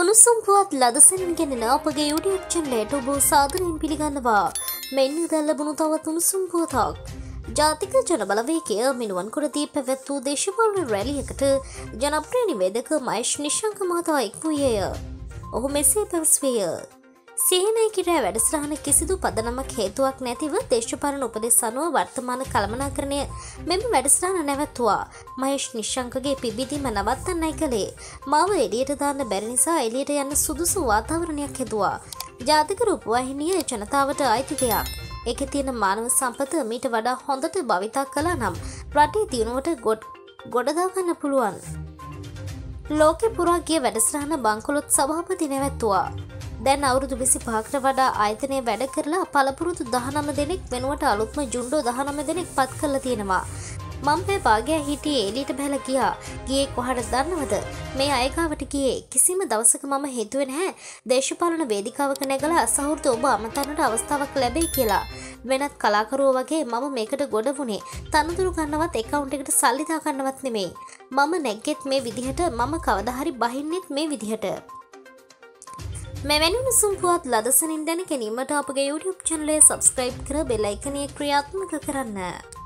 උණුසුම් පුවත් ලදසනින් ගෙනෙන අපගේ YouTube channel ඔබ සාදරයෙන් පිළිගන්නවා. මෙන්න දැන් ලැබුණු තවත් උණුසුම් පුවතක්. ජාතික ජනබලවේගය මිනුවන්කුර දී පැවැත් වූ දේශපාලන රැලියකට ජනප්‍රිය නිවේදක මහේෂ් නිශ්ශංක මහතා එක් වූයේය. ඔහු මෙසේ පැවසුවේය. සේනායකගේ වැඩසටහන කිසිදු පදනමක් හේතුවක් නැතිව දේශපාලන උපදෙස් අනුව වර්තමාන කළමනාකරණය මෙම වැඩසටහන නැවැත්තුවා. මහේෂ් නිශ්ශංකගේ පිබිදීම නවත්තන්නයි කළේ. මාව එළියට දාන්න බැරි නිසා එළියට යන්න සුදුසු වාතාවරණයක් හදුවා. ජාතික රූපවාහිනිය ජනතාවට අයිති දෙයක්. ඒකේ තියෙන මානව සම්පත මීට වඩා හොඳට භාවිතා කළා නම් රටේ දියුණුවට ගොඩදා ගන්න පුළුවන්. ලෝකේ පුරා ගිය වැඩසටහන බංකොලොත් සභාපති නැවැත්තුවා. දැන් අවුරුදු 25කට වඩා ආයතනයේ වැඩ කරලා පළපුරුදු 19 දෙනෙක් වෙනුවට අලුත්ම ජුන්ඩෝ 19 දෙනෙක් පත් කරලා තියෙනවා. මම මේ භාගය හිටියේ එළියට බහලා ගියා. ගියේ කොහටද දන්නවද? මේ අයගාවට ගියේ. කිසිම දවසක මම හිතුවේ නැහැ දේශපාලන වේදිකාවක නැගලා සහෘද ඔබ අමතන්නට අවස්ථාවක් ලැබෙයි කියලා. වෙනත් කලාකරුවෝ වගේ මම මේකට ගොඩ වුණේ තනතුරු ගන්නවත් account එකට සල්ලි දා ගන්නවත් නෙමෙයි. මම නැග්ගෙත් මේ විදිහට, මම කවදා හරි බහින්නෙත් මේ විදිහට. මෙවැනි උණුසුම් පුවත් ලදසනින් දැන ගැනීමට අපගේ YouTube channel එක subscribe කර bell icon එක ක්‍රියාත්මක කරන්න.